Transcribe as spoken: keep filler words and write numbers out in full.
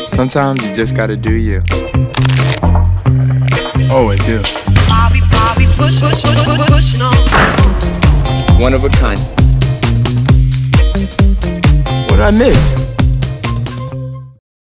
Sometimes you just gotta do you. Always do. One of a kind. What did I miss?